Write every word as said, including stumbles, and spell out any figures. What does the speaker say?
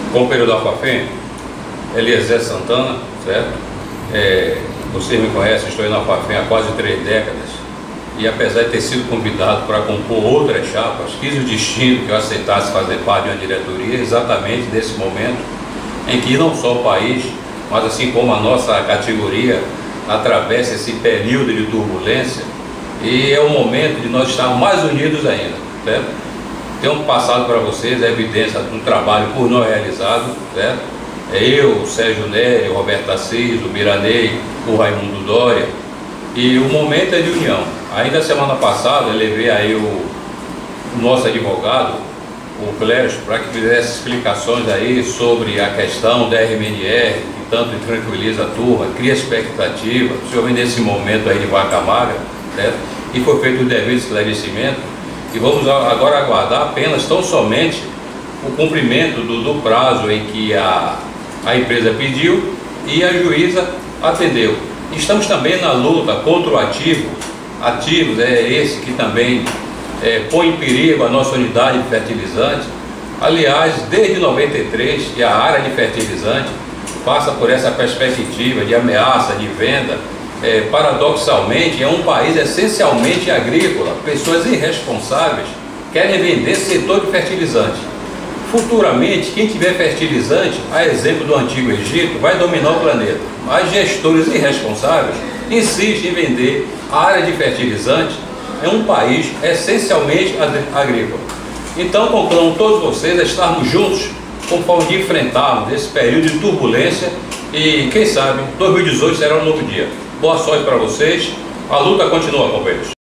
companheiro da Fafem, Eliezer Santana, certo? É, vocês me conhecem, estou aí na Fafem há quase três décadas e apesar de ter sido convidado para compor outras chapas, quis o destino que eu aceitasse fazer parte de uma diretoria exatamente nesse momento em que não só o país, mas assim como a nossa categoria atravessa esse período de turbulência e é o momento de nós estarmos mais unidos ainda, certo? Tenho passado para vocês a evidência de um trabalho por nós realizado, certo? É eu, o Sérgio Nery, o Roberto Assis, o Miranei, o Raimundo Doria, e o momento é de união. Ainda semana passada eu levei aí o, o nosso advogado, o Clércio, para que fizesse explicações aí sobre a questão da R M N R, que tanto tranquiliza a turma, cria expectativa, principalmente nesse momento aí de vaca magra, certo? E foi feito o devido esclarecimento, e vamos agora aguardar apenas tão somente o cumprimento do, do prazo em que a, a empresa pediu e a juíza atendeu. Estamos também na luta contra o ativo. Ativos é esse que também é, põe em perigo a nossa unidade de fertilizante. Aliás, desde noventa e três que a área de fertilizante passa por essa perspectiva de ameaça de venda. É, paradoxalmente, é um país essencialmente agrícola. Pessoas irresponsáveis querem vender setor de fertilizante. Futuramente, quem tiver fertilizante, a exemplo do Antigo Egito, vai dominar o planeta. Mas gestores irresponsáveis insistem em vender a área de fertilizante em um país essencialmente agrícola. Então, conclamo todos vocês a estarmos juntos com forma de enfrentarmos esse período de turbulência e, quem sabe, dois mil e dezoito será um novo dia. Boa sorte para vocês. A luta continua, companheiros.